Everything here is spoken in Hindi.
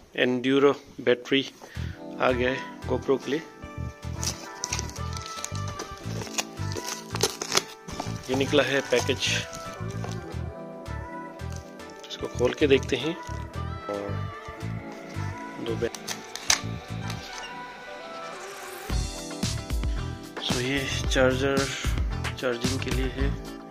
एंड्यूरो बैटरी आ गया है गोप्रो के लिए। ये निकला है पैकेज, इसको खोल के देखते हैं। और दो सो ये चार्जर चार्जिंग के लिए है।